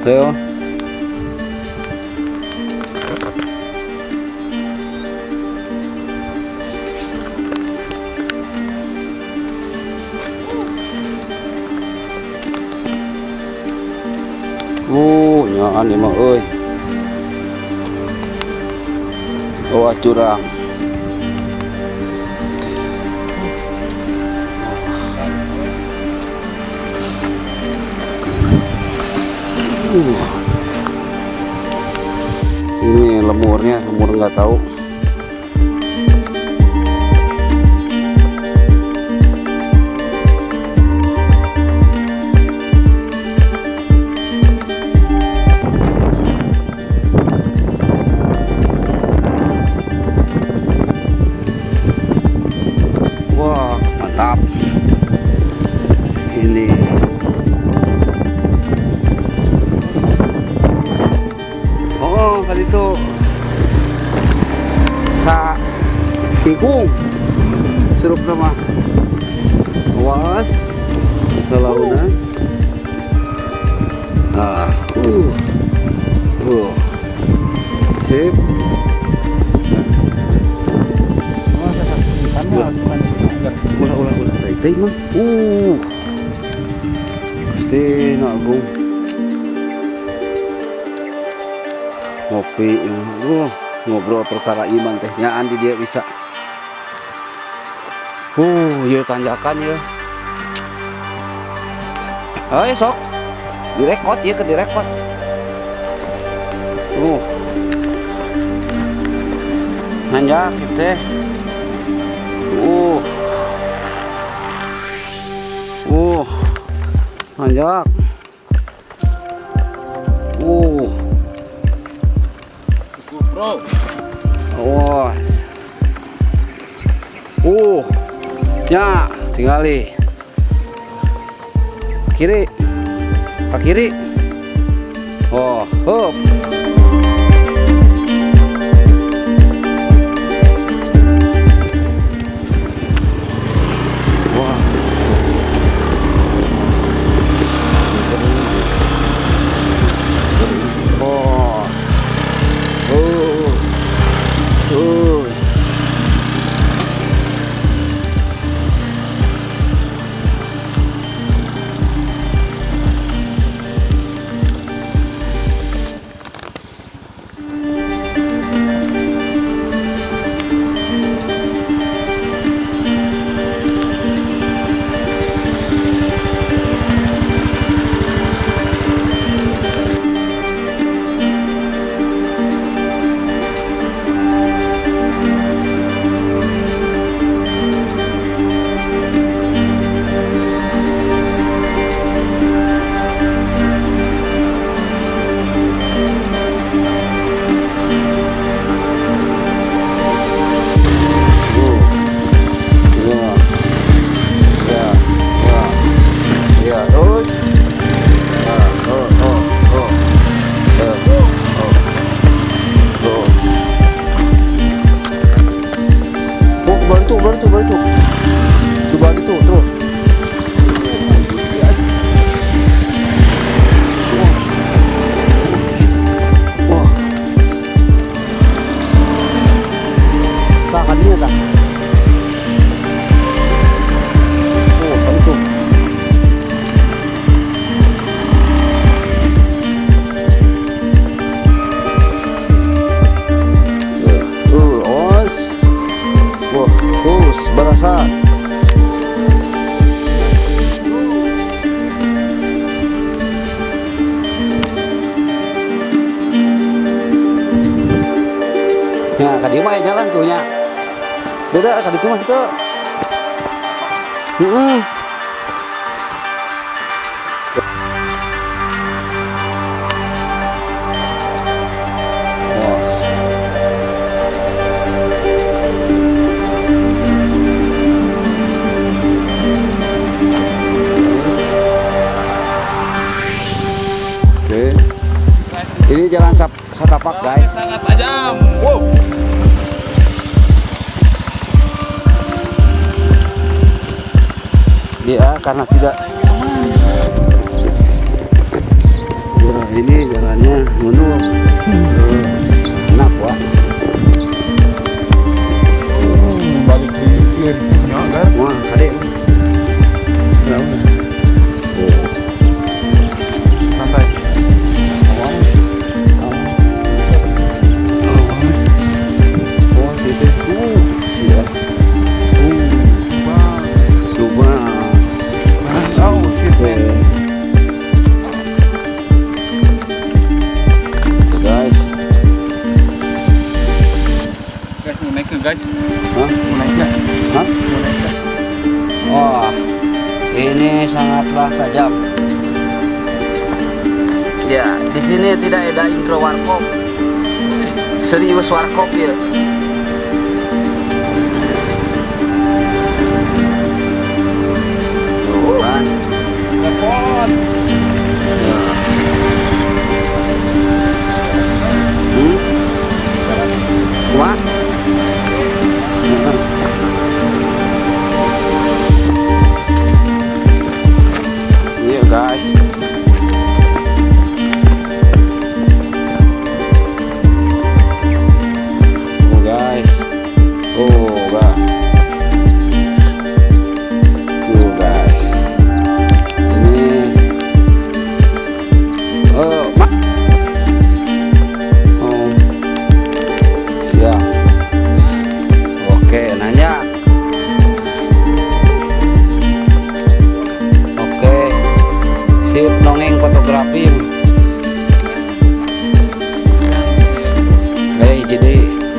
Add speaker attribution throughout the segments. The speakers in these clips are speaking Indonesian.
Speaker 1: Ayo. Nyaan emang euy. Bawah curang. Ini lemurnya, lemur nggak tahu. Wah, mantap. Ini kali itu Kak Kingkung sirup nama. Awas launa. Sip. Ulah teh mah. Pasti nak Agung. Ngopi, ngobrol perkara iman teh nyaan di dia bisa. Ieu tanjakan ya. Ayo sok direkod ya, ke direkod. Nanjak teh. Nanjak.
Speaker 2: Bro.
Speaker 1: Wah. Ya, tinggali. Kiri. Ke kiri. Hop. Baru tuh. Coba gitu terus. Wah. Tahan dia tak? Baru tuh. Berasa. Nah, kadi mah jalan tuh nya. Beda kadi itu mah gitu. Ini jalan setapak guys.
Speaker 2: Sangat tajam. Wow.
Speaker 1: Dia karena tidak Ini jalannya mundur. Enak Wak.
Speaker 2: Balik di kirinya kan?
Speaker 1: Wah, adek. Udah.
Speaker 2: Santai. Guys,
Speaker 1: Hah?
Speaker 2: mau naik nggak?
Speaker 1: Hah?
Speaker 2: Mau naik nggak?
Speaker 1: Wah, ini sangatlah tajam. Ya, di sini tidak ada intro warkop. Serius warkop ya. Tuh kan.
Speaker 2: Dapat.
Speaker 1: Wah. Iya guys. Oh guys. Oh guys. Tuh guys. Ini. Oh, mak. Oh. Siap. Oke, nanya. Oke. Sip nongeng fotografi. Jadi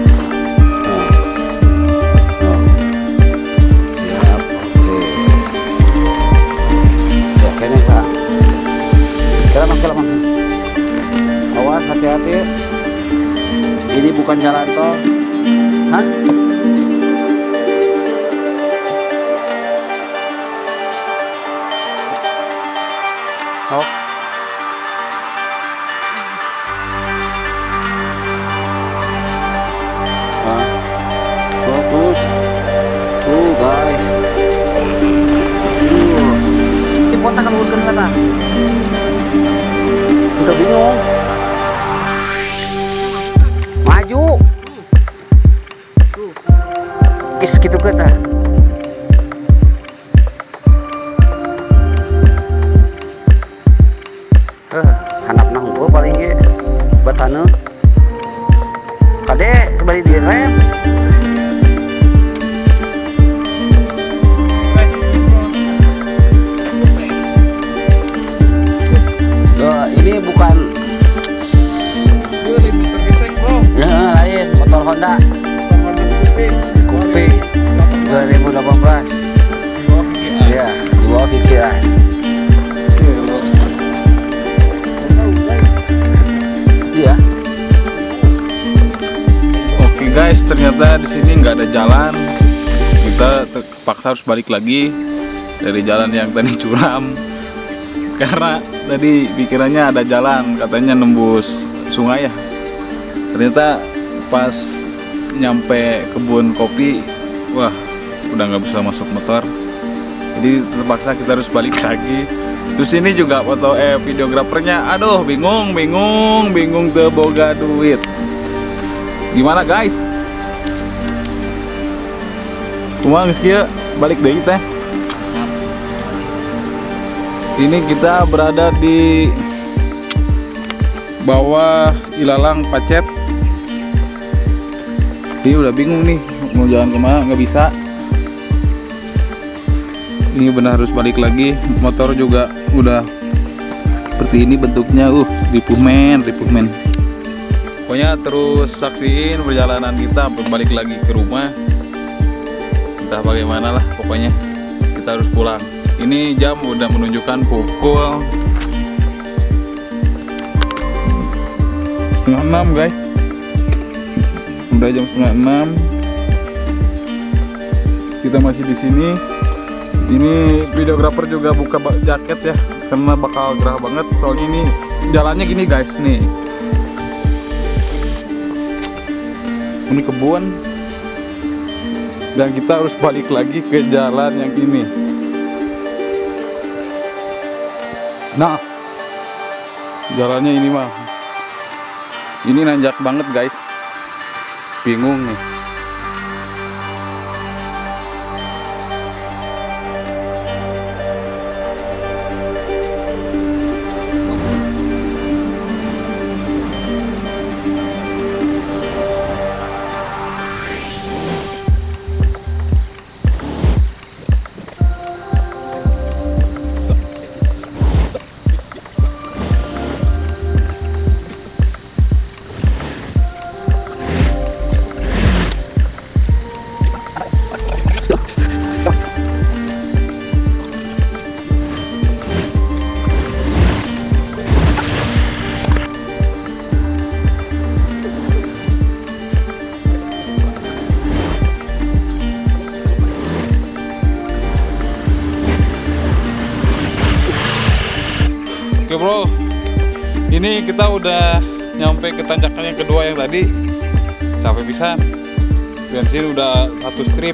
Speaker 1: siap. Oke. Siap kene Kak. Kelamang. Awas, hati-hati. Ini bukan jalan tol. Hah? Oh. Nah, fokus. Guys. Di kota kan bukan kata. Udah bingung. Maju. Is gitu kata. Anak nang gua paling ge batana. Kade balik di rem. Ini bukan ya, lain motor Honda Coupe 2018 ya, di bawah cicilan. Iya.
Speaker 2: Oke guys, ternyata di sini nggak ada jalan. Kita terpaksa harus balik lagi dari jalan yang tadi curam. Karena tadi pikirannya ada jalan, katanya nembus sungai ya. Ternyata pas nyampe kebun kopi, wah udah nggak bisa masuk motor. Jadi terpaksa kita harus balik lagi. Terus ini juga foto videografernya, aduh bingung teu boga duit. Gimana guys? Kumaha geus kieu balik deui teh. Ini kita berada di bawah Ilalang Pacet. Ini udah bingung nih mau jalan kemana, nggak bisa. Ini benar harus balik lagi. Motor juga udah seperti ini bentuknya. Ripuh men. Pokoknya terus saksiin perjalanan kita sampai balik lagi ke rumah. Entah bagaimana lah, pokoknya kita harus pulang. Ini jam udah menunjukkan pukul 5:30 guys. Udah jam 5:30. Kita masih di sini. Ini videografer juga buka jaket ya, karena bakal gerah banget. Soalnya ini jalannya gini guys nih. Ini kebun. Dan kita harus balik lagi ke jalan yang ini. Nah, Jalannya ini mah, ini nanjak banget guys, bingung nih. Oke bro, ini kita udah nyampe ke tanjakan yang kedua yang tadi. Capek pisan. Dan sini udah satu strip.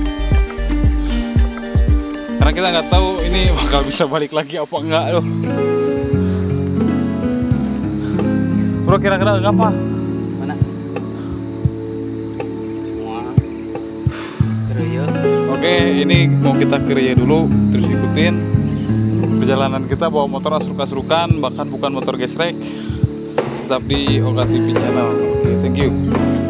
Speaker 2: Karena kita nggak tahu ini bakal bisa balik lagi apa enggak loh. Bro, kira-kira apa?
Speaker 1: Mana? Kerja.
Speaker 2: Oke, ini mau kita kerja dulu, terus ikutin perjalanan kita bawa motor asruk-asrukan, bahkan bukan motor gesrek, tetap di Oka TV channel. Oke, thank you.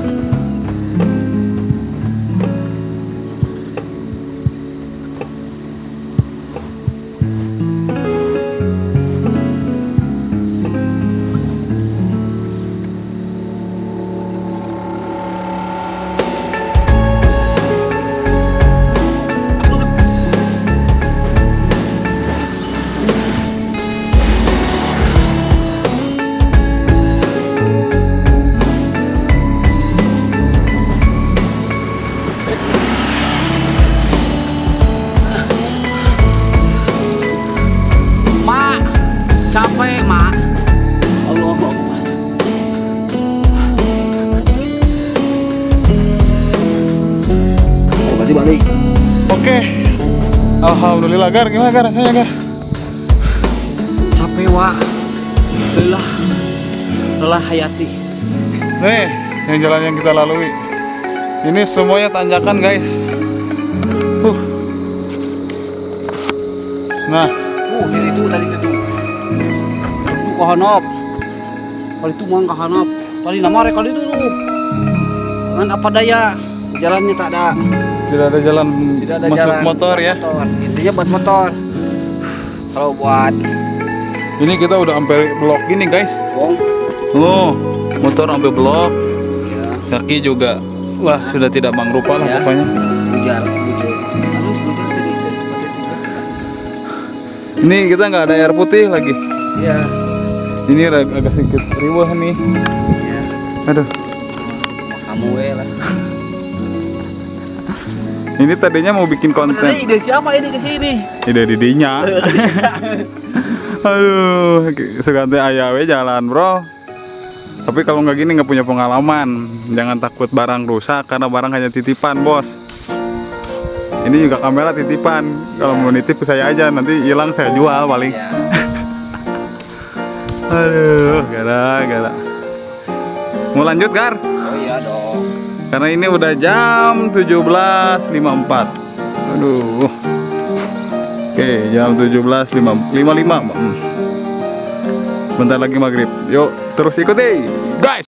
Speaker 1: Capek, Mak. Allah Akbar. Berarti balik.
Speaker 2: Oke. Alhamdulillah, Gar. Gimana Gar rasanya, Gar?
Speaker 1: Capek, Wak. Lelah hayati.
Speaker 2: Nih, yang jalan yang kita lalui. Ini semuanya tanjakan, guys. Nah,
Speaker 1: Jadi itu tadi itu. Itu kahanap. Kali itu mang kahanap. Kali nama rek kali itu. Dengan apa daya jalannya tak ada.
Speaker 2: tidak ada jalan
Speaker 1: Tidak ada
Speaker 2: masuk
Speaker 1: jalan
Speaker 2: motor
Speaker 1: buat
Speaker 2: ya.
Speaker 1: Motor. Intinya buat motor. Kalau buat
Speaker 2: Ini kita udah sampai blok gini, guys.
Speaker 1: bong,
Speaker 2: Oh, motor sampai blok.
Speaker 1: ya,
Speaker 2: Kaki juga. Wah, sudah tidak mangrupa lah
Speaker 1: Ya.
Speaker 2: pokoknya.
Speaker 1: bujar. Halus bujar tadi.
Speaker 2: Ini kita nggak ada air putih lagi.
Speaker 1: Ya,
Speaker 2: Ini agak sedikit riwah nih.
Speaker 1: ya.
Speaker 2: Aduh.
Speaker 1: Kamu lah.
Speaker 2: Ini tadinya mau bikin konten.
Speaker 1: Sebenarnya ide siapa ini ke sini?
Speaker 2: Ide didinya. Aduh, seganti ayawe jalan bro. Tapi kalau nggak gini nggak punya pengalaman. Jangan takut barang rusak karena barang hanya titipan bos. Ini juga kamera titipan. Kalau mau nitip saya aja, nanti hilang saya jual paling.
Speaker 1: Ya.
Speaker 2: Aduh, gara. Mau lanjut Gar?
Speaker 1: Oh iya dong.
Speaker 2: Karena ini udah jam 17.54. Aduh. Oke, jam 17.55. Bentar lagi maghrib. Yuk, terus ikuti, guys.